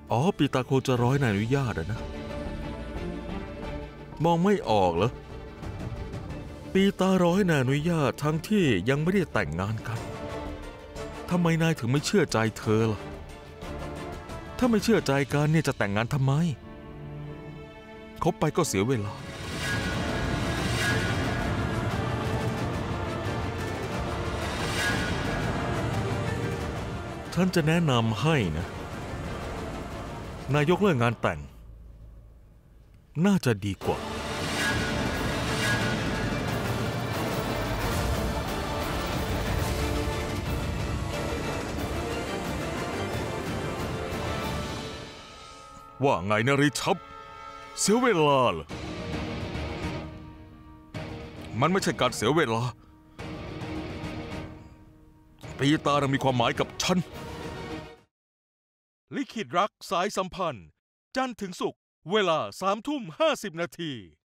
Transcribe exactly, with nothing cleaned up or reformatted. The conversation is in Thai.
อ๋อปีตาโคจะร้อยนายอนุญาตอะนะมองไม่ออกเหรอปีตาร้อยนายอนุญาตทั้งที่ยังไม่ได้แต่งงานกันทำไมนายถึงไม่เชื่อใจเธอล่ะถ้าไม่เชื่อใจกันเนี่ยจะแต่งงานทำไมคบไปก็เสียเวลาฉันจะแนะนำให้นะนายกเลิกงานแต่งน่าจะดีกว่าว่าไงนะริชับเสียเวลาเหรอมันไม่ใช่การเสียเวลาปีตาน่ะมีความหมายกับฉันลิขิตรักสายสัมพันธ์จันทร์ถึงศุกร์เวลาสามทุ่มห้าสิบนาที